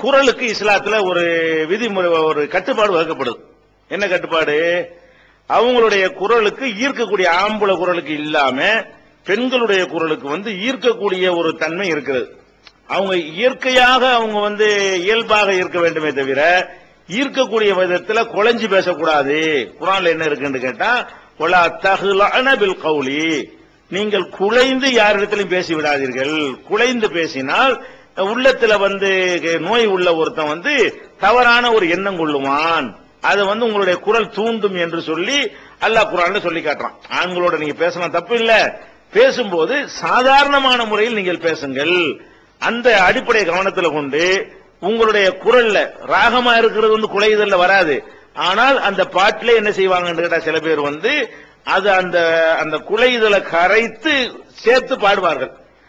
குரலுக்கு இஸ்லாத்துல ஒரு விதிமுறை, ஒரு கட்டுப்பாடு வகுக்கப்படுது. என்ன கட்டுப்பாடு? அவங்களுடைய குரலுக்கு ஈர்க்கக்கூடிய ஆம்பளை குரலுக்கு இல்லாம பெண்களுடைய குரலுக்கு ஈர்க்கக்கூடிய ஒரு தன்மை இருக்கிறது. அவங்க இயற்கையாக அவங்க இயல்பாக இருக்க வேண்டுமே தவிர ஈர்க்கக்கூடிய விதத்துல குலைஞ்சு பேசக்கூடாது. குர்ஆன்ல என்ன இருக்குன்னு கேட்டா, வலா தஹ்லஅன பில் கௌலி, நீங்கள் குலைந்து யாரிடத்திலும் பேசி விடாதீர்கள். குலைந்து பேசினால் உள்ளத்துல நோய் உள்ள ஒருத்தன் தவறான ஒரு எண்ணம் கொள்ளுவான். அது உங்களுடைய குரல் தூண்டும் என்று சொல்லி அல்லாஹ் குர்ஆன்ல சொல்லி காட்டுறான். ஆண்களோட நீங்க பேசலாம், தப்பு இல்ல. பேசும்போது சாதாரணமான முறையில் நீங்கள் பேசுங்கள். அந்த அடிப்படை கவனத்தில் கொண்டு உங்களுடைய குரல்ல ராகமா இருக்கிறது குலைதல்ல வராது. ஆனால் அந்த பாட்டிலே என்ன செய்வாங்கன்னு கேட்டா, சில பேர் அது அந்த குலைதலை கரைத்து சேர்த்து பாடுவார்கள்.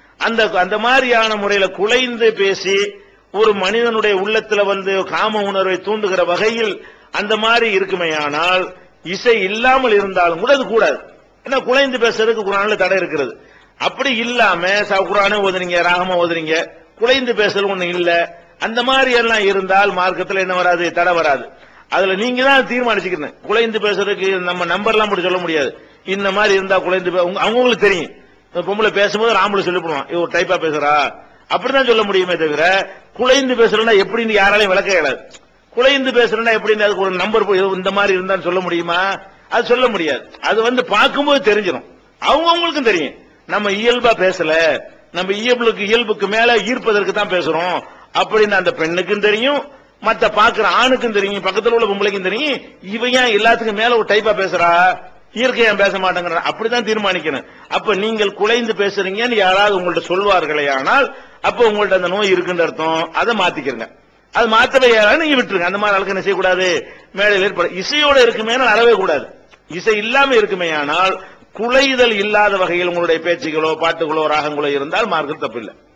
அந்த மாதிரியான முறையில குலைந்து பேசி ஒரு மனிதனுடைய உள்ளத்துல காம உணர்வை தூண்டுகிற வகையில் அந்த மாதிரி இருக்குமேயானால் இசை இல்லாமல் இருந்தாலும் கூட அது கூடாது. ஏன்னா குலைந்து பேசுறதுக்கு குர்ஆன்ல தடை இருக்கிறது. அப்படி இல்லாம குர்ஆனை ஓதுறீங்க, ராகமா ஓதுறீங்க, குலைந்து பேசுறது ஒண்ணு இல்ல, அந்த மாதிரி எல்லாம் இருந்தால் மார்க்கத்தில் என்ன வராது, தடை வராது. அதுல நீங்க தான் தீர்மானிச்சுக்கணும். குலைந்து பேசுறதுக்கு நம்ம நம்பர்லாம் போட்டு சொல்ல முடியாது. இந்த மாதிரி இருந்தா குலைந்து அவங்களுக்கு தெரியும். பொம்பளை பேசும்போது ஆம்பளை சொல்லிவிடுவான், இவ டைப்பா பேசுறா, அப்படிதான் சொல்ல முடியுமே தவிர குலைந்து பேசுறா எப்படின்னு யாராலையும் விளக்க இயலாது. குலைந்து பேசுறா எப்படின்னு அதுக்கு ஒரு நம்பர் இந்த மாதிரி இருந்தான்னு சொல்ல முடியுமா? அது சொல்ல முடியாது. அது பார்க்கும்போது தெரிஞ்சிடும், அவங்களுக்கும் தெரியும். நம்ம இயல்பா பேசல, நம்ம இயல்புக்கு மேல ஈர்ப்பதற்கு தான் பேசுறோம் அப்படின்னு அந்த பெண்ணுக்கும் தெரியும், மத்த பாக்குற ஆணுக்கும் தெரியும், பக்கத்துல உள்ள பொம்பளைக்கும் தெரியும். இவன் ஏன் எல்லாத்துக்கும் மேல ஒரு டைப்பா பேசுறா, இயற்கையா பேச மாட்டேங்கிற, அப்படிதான் தீர்மானிக்கணும். அப்ப நீங்கள் குலைந்து பேசுறீங்கன்னு யாராவது உங்கள்ட்ட சொல்வார்களே ஆனால் அப்ப உங்கள்ட்ட அந்த நோய் இருக்குன்ற அர்த்தம். அதை மாத்திக்கிறங்க. அது மாத்தவே நீங்க விட்டுருங்க. அந்த மாதிரி ஆளுக்கு என்ன செய்யக்கூடாது, மேடையில் ஏற்பட இசையோட இருக்குமே அறவே கூடாது. இசை இல்லாம இருக்குமே ஆனால் குலைதல் இல்லாத வகையில் உங்களுடைய பேச்சுகளோ பாட்டுகளோ ராகங்களோ இருந்தால் மார்க்கம் தப்பு இல்லை.